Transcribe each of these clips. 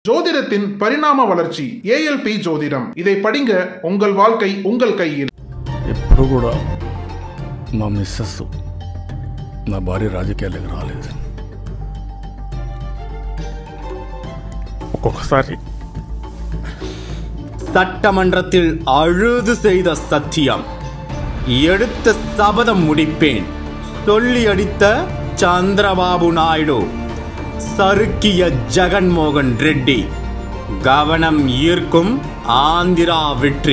ஜோதிடத்தின் பரிணாம வளர்ச்சி ஏஎல்பி ஜோதிடம். இதை படிங்க, உங்கள் வாழ்க்கை உங்கள் கையில். ఎప్పుడు కూడా మా మిస్సెస్ నా భార్య రాజకీయాలకు రాలేదు. ఒక్కొక్కసారి சட்டமன்றத்தில் அழுது செய்த சத்தியம், எடுத்த சபதம் முடிப்பேன் சொல்லி அடித்த சந்திரபாபு நாயுடு, சறுக்கிய ஜெகன்மோகன் ரெட்டி, கவனம் ஈர்க்கும் ஆந்திரா வெற்றி.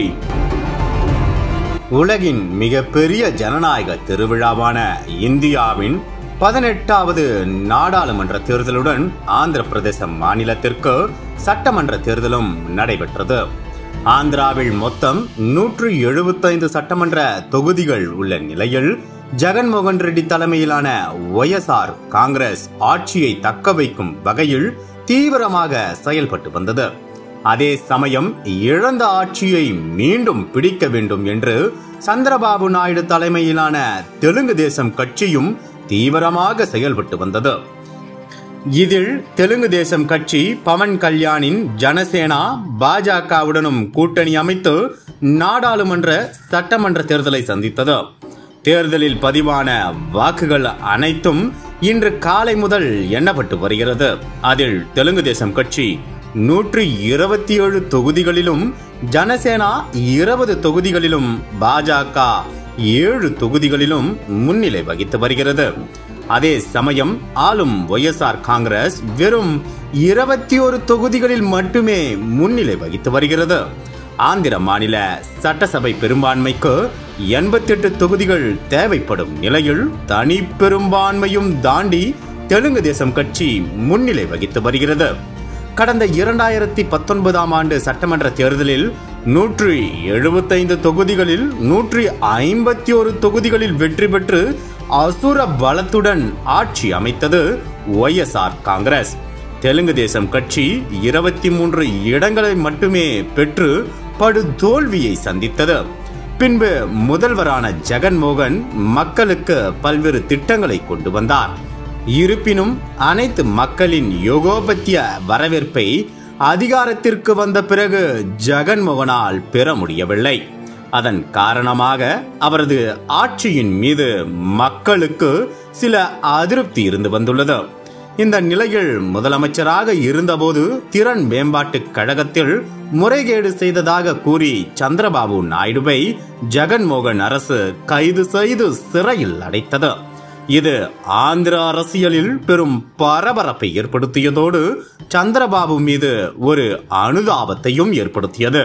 உலகின் மிகப்பெரிய ஜனநாயக திருவிழாவான இந்தியாவின் 18வது நாடாளுமன்ற தேர்தலுடன் ஆந்திர பிரதேச மாநிலத்திற்கு சட்டமன்ற தேர்தலும் நடைபெற்றது. ஆந்திராவில் மொத்தம் 175 சட்டமன்ற தொகுதிகள் உள்ள நிலையில் ஜெகன்மோகன் ரெட்டி தலைமையிலான ஒய்எஸ்ஆர் காங்கிரஸ் ஆட்சியை தக்க வைக்கும் வகையில் தீவிரமாக செயல்பட்டு வந்தது. அதே சமயம் இழந்த ஆட்சியை மீண்டும் பிடிக்க வேண்டும் என்று சந்திரபாபு நாயுடு தலைமையிலான தெலுங்கு தேசம் கட்சியும் தீவிரமாக செயல்பட்டு வந்தது. இதில் தெலுங்கு தேசம் கட்சி பவன் கல்யாணின் ஜனசேனா பாஜகவுடனும் கூட்டணி அமைத்து நாடாளுமன்ற சட்டமன்ற தேர்தலை சந்தித்தது. தேர்தலில் பதிவான வாக்குகள் அனைத்தும் இன்று காலை முதல் எண்ணப்பட்டு வருகிறது. அதில் தெலுங்கு தேசம் கட்சி 127 தொகுதிகளிலும், ஜனசேனா 20 தொகுதிகளிலும், பாஜக 7 தொகுதிகளிலும் முன்னிலை வகித்து வருகிறது. அதே சமயம் ஆளும் ஒய்எஸ்ஆர் காங்கிரஸ் வெறும் 21 தொகுதிகளில் மட்டுமே முன்னிலை வகித்து வருகிறது. ஆந்திர மாநில சட்டசபை பெரும்பான்மைக்கு 88 தொகுதிகள் தேவைப்படும் நிலையில் தனி பெரும்பான்மையும் தாண்டி தெலுங்கு தேசம் கட்சி முன்னிலை வகித்து வருகிறது. கடந்த 2019ஆம் ஆண்டு சட்டமன்ற தேர்தலில் 175 தொகுதிகளில் 151 தொகுதிகளில் வெற்றி பெற்று அசுர பலத்துடன் ஆட்சி அமைத்தது ஒய்எஸ்ஆர் காங்கிரஸ். தெலுங்கு தேசம் கட்சி 23 இடங்களை மட்டுமே பெற்று படு தோல்வியை சந்தித்தது. பின்பு முதல்வரான ஜெகன்மோகன் மக்களுக்கு பல்வேறு திட்டங்களை கொண்டு வந்தார். இருப்பினும் அனைத்து மக்களின் யோகோபத்திய வரவேற்பை அதிகாரத்திற்கு வந்த பிறகு ஜெகன்மோகனால் பெற முடியவில்லை. அதன் காரணமாக அவரது ஆட்சியின் மீது மக்களுக்கு சில அதிருப்தி இருந்து வந்துள்ளது. இந்த நிலையில் முதலமைச்சராக இருந்தபோது திறன் மேம்பாட்டு கழகத்தில் முறைகேடு செய்ததாக கூறி சந்திரபாபு நாயுடுவை ஜெகன்மோகன் அரசு கைது செய்து சிறையில் அடைத்தது. இது ஆந்திர அரசியலில் பெரும் பரபரப்பை ஏற்படுத்தியதோடு சந்திரபாபு மீது ஒரு அனுதாபத்தையும் ஏற்படுத்தியது.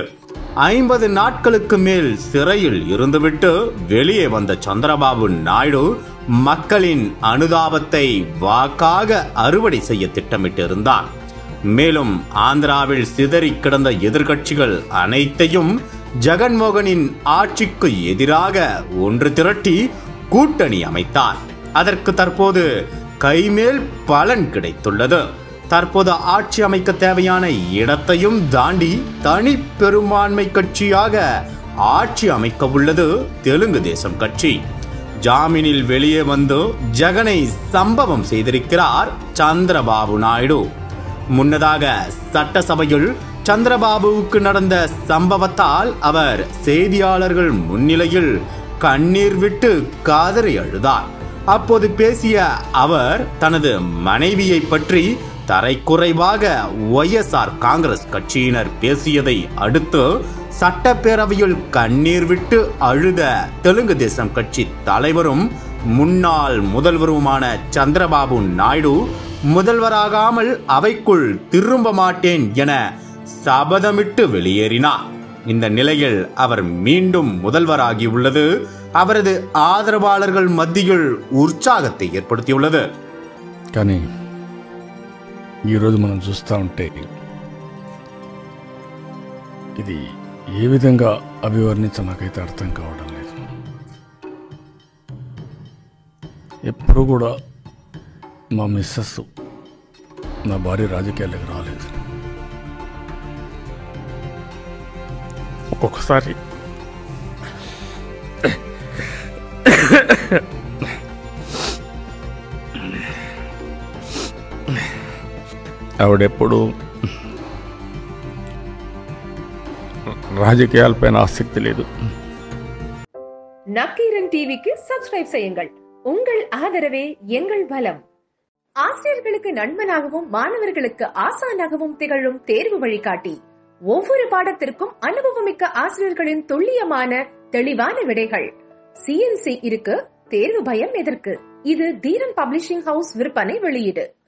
50 நாட்களுக்கு மேல் சிறையில் இருந்துவிட்டு வெளியே வந்த சந்திரபாபு நாயுடு மக்களின் அனுதாபத்தை வாக்காக அறுவடை செய்ய திட்டமிட்டிருந்தார். மேலும் ஆந்திராவில் சிதறி கிடந்த எதிர்கட்சிகள் அனைத்தையும் ஜெகன்மோகனின் ஆட்சிக்கு எதிராக ஒன்று திரட்டி கூட்டணி அமைத்தார். அதற்கு தற்போது கைமேல் பலன் கிடைத்துள்ளது. தற்போது ஆட்சி அமைக்க தேவையான இடத்தையும் தாண்டி தனி பெரும்பான்மை கட்சியாக ஆட்சி அமைக்க உள்ளது தெலுங்கு தேசம் கட்சி. ஜாமீனில் வெளியே வந்து ஜெகனை சம்பவம் செய்திருக்கிறார் சந்திரபாபு நாயுடு. முன்னதாக சட்டசபையில் சந்திரபாபுவுக்கு நடந்த சம்பவத்தால் அவர் செய்தியாளர்கள் முன்னிலையில் கண்ணீர் விட்டு காதறி அழுதார். அப்போது பேசிய அவர் தனது மனைவியை பற்றி தரைக்குறைவாக ஒய்எஸ்ஆர் காங்கிரஸ் கட்சியினர் பேசியதை அடுத்து சட்டப்பேரவையில் கண்ணீர் விட்டு அழுத தெலுங்கு தேசம் கட்சி தலைவரும் முன்னாள் முதல்வருமான சந்திரபாபு நாயுடு முதல்வராகாமல் அவைக்குள் திரும்ப மாட்டேன் என சபதமிட்டு வெளியேறினார். இந்த நிலையில் அவர் மீண்டும் முதல்வராகியுள்ளது அவரது ஆதரவாளர்கள் மத்தியில் உற்சாகத்தை ஏற்படுத்தியுள்ளது. కానీ ఈరోజు మనం చూస్తూ ఉంటే ఇది ఏ విధంగా అభివర్ణించ నాకైతే అర్థం కావడం లేదు. ఎప్పుడు కూడా మా మిస్సెస్ నా భార్య రాజకీయాలకు రాలేదు. ఒక్కొక్కసారి ఆవిడెప్పుడు రాజకీయాలపైన ఆసక్తి లేదు. நக்கீரன் டிவிக்கு சப்ஸ்கிரைப் செய்யுங்கள். உங்கள் ஆதரவே எங்கள் பலம். ஆசிரியர்களுக்கு நண்பனாகவும் மாணவர்களுக்கு ஆசானாகவும் திகழும் தேர்வு வழிகாட்டி. ஒவ்வொரு பாடத்திற்கும் அனுபவமிக்க ஆசிரியர்களின் துல்லியமான தெளிவான விடைகள். CNC இருக்கு, தேர்வு பயம் எதற்கு? இது தீரன் பப்ளிஷிங் ஹவுஸ் விற்பனை வெளியீடு.